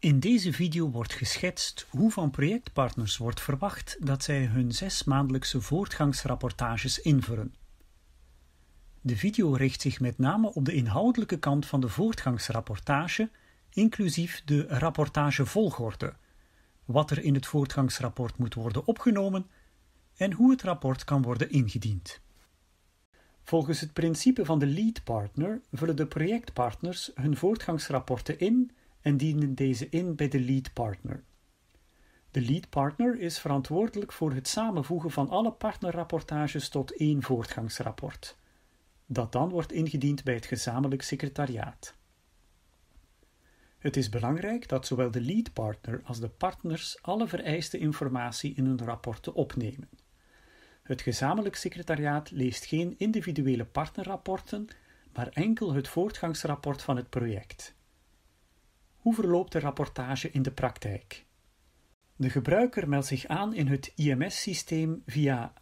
In deze video wordt geschetst hoe van projectpartners wordt verwacht dat zij hun 6-maandelijkse voortgangsrapportages invullen. De video richt zich met name op de inhoudelijke kant van de voortgangsrapportage, inclusief de rapportagevolgorde, wat er in het voortgangsrapport moet worden opgenomen en hoe het rapport kan worden ingediend. Volgens het principe van de lead partner vullen de projectpartners hun voortgangsrapporten in en dienen deze in bij de lead partner. De lead partner is verantwoordelijk voor het samenvoegen van alle partnerrapportages tot één voortgangsrapport, dat dan wordt ingediend bij het gezamenlijk secretariaat. Het is belangrijk dat zowel de lead partner als de partners alle vereiste informatie in hun rapporten opnemen. Het gezamenlijk secretariaat leest geen individuele partnerrapporten, maar enkel het voortgangsrapport van het project. Hoe verloopt de rapportage in de praktijk? De gebruiker meldt zich aan in het IMS-systeem via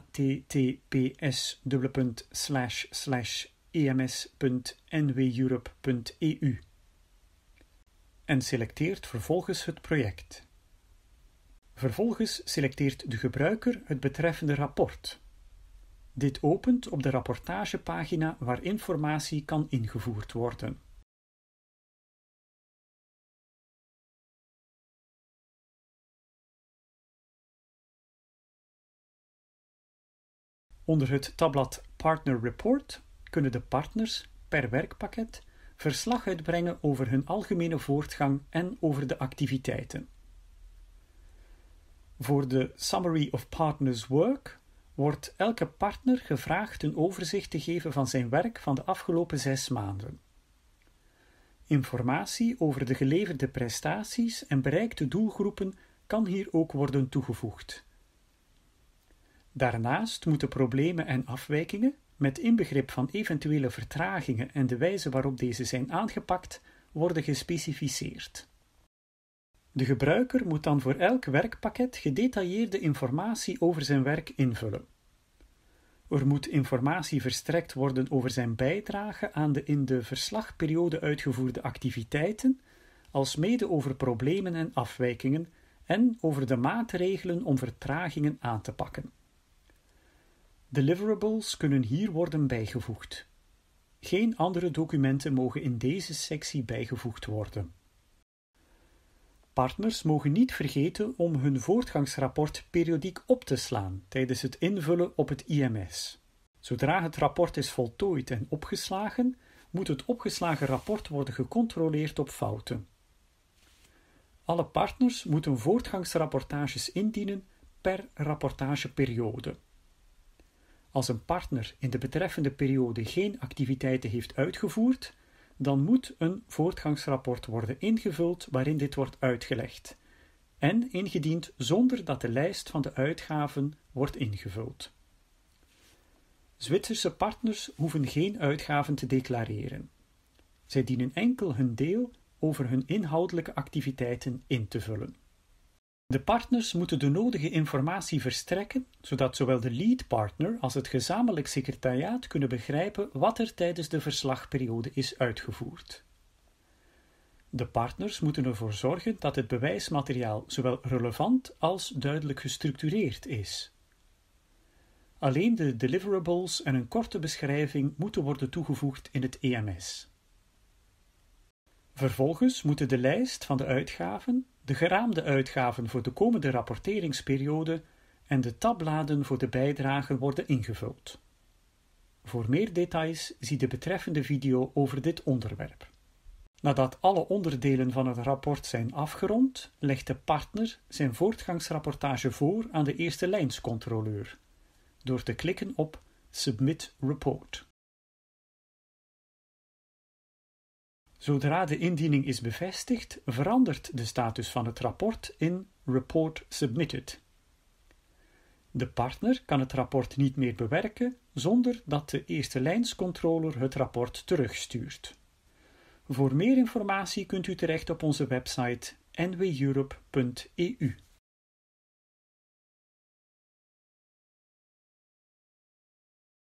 https://ems.nweurope.eu en selecteert vervolgens het project. Vervolgens selecteert de gebruiker het betreffende rapport. Dit opent op de rapportagepagina waar informatie kan ingevoerd worden. Onder het tabblad Partner Report kunnen de partners per werkpakket verslag uitbrengen over hun algemene voortgang en over de activiteiten. Voor de Summary of Partners Work wordt elke partner gevraagd een overzicht te geven van zijn werk van de afgelopen 6 maanden. Informatie over de geleverde prestaties en bereikte doelgroepen kan hier ook worden toegevoegd. Daarnaast moeten problemen en afwijkingen, met inbegrip van eventuele vertragingen en de wijze waarop deze zijn aangepakt, worden gespecificeerd. De gebruiker moet dan voor elk werkpakket gedetailleerde informatie over zijn werk invullen. Er moet informatie verstrekt worden over zijn bijdrage aan de in de verslagperiode uitgevoerde activiteiten, alsmede over problemen en afwijkingen en over de maatregelen om vertragingen aan te pakken. Deliverables kunnen hier worden bijgevoegd. Geen andere documenten mogen in deze sectie bijgevoegd worden. Partners mogen niet vergeten om hun voortgangsrapport periodiek op te slaan tijdens het invullen op het IMS. Zodra het rapport is voltooid en opgeslagen, moet het opgeslagen rapport worden gecontroleerd op fouten. Alle partners moeten voortgangsrapportages indienen per rapportageperiode. Als een partner in de betreffende periode geen activiteiten heeft uitgevoerd, dan moet een voortgangsrapport worden ingevuld waarin dit wordt uitgelegd en ingediend zonder dat de lijst van de uitgaven wordt ingevuld. Zwitserse partners hoeven geen uitgaven te declareren. Zij dienen enkel hun deel over hun inhoudelijke activiteiten in te vullen. De partners moeten de nodige informatie verstrekken, zodat zowel de lead partner als het gezamenlijk secretariaat kunnen begrijpen wat er tijdens de verslagperiode is uitgevoerd. De partners moeten ervoor zorgen dat het bewijsmateriaal zowel relevant als duidelijk gestructureerd is. Alleen de deliverables en een korte beschrijving moeten worden toegevoegd in het EMS. Vervolgens moeten de lijst van de uitgaven, de geraamde uitgaven voor de komende rapporteringsperiode en de tabbladen voor de bijdragen worden ingevuld. Voor meer details zie de betreffende video over dit onderwerp. Nadat alle onderdelen van het rapport zijn afgerond, legt de partner zijn voortgangsrapportage voor aan de eerste lijnscontroleur, door te klikken op Submit Report. Zodra de indiening is bevestigd, verandert de status van het rapport in Report Submitted. De partner kan het rapport niet meer bewerken zonder dat de eerste lijnscontroller het rapport terugstuurt. Voor meer informatie kunt u terecht op onze website nweurope.eu.